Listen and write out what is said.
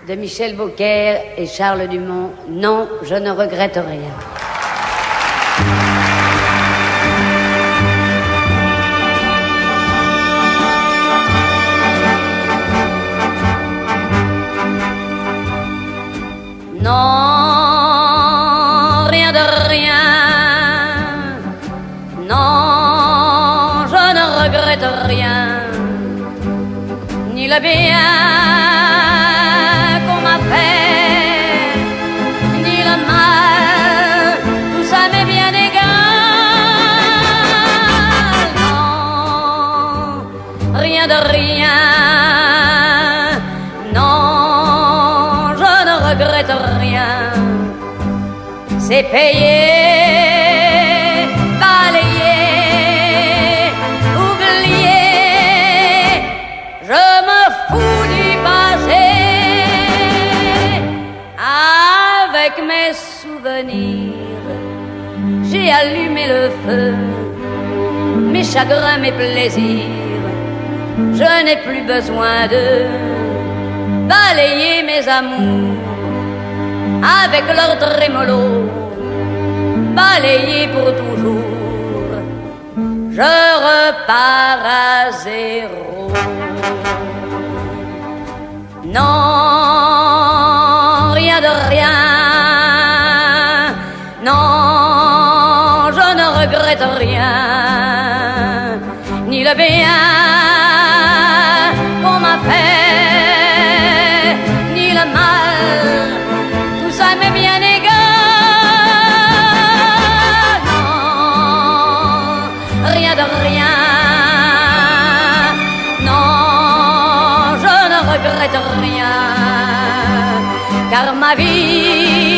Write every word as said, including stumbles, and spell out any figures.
de Michel Beaucaire et Charles Dumont. Non, je ne regrette rien. Non, rien de rien. Non, je ne regrette rien. Ni le bien qu'on m'a fait, ni le mal, tout ça m'est bien égal. Non, rien de rien. Non, je ne regrette rien. C'est payé, balayé, oublié. Je me fous du passé. Avec mes souvenirs, j'ai allumé le feu. Mes chagrins, mes plaisirs, je n'ai plus besoin de balayer mes amours avec leur trémolo, balayer pour toujours. Je repars à zéro. Non, rien de rien. Non, je ne regrette rien. Ni le bien qu'on m'a fait, ni le mal, tout ça m'est bien égal. Non, rien de rien. Non, je ne regrette rien, car ma vie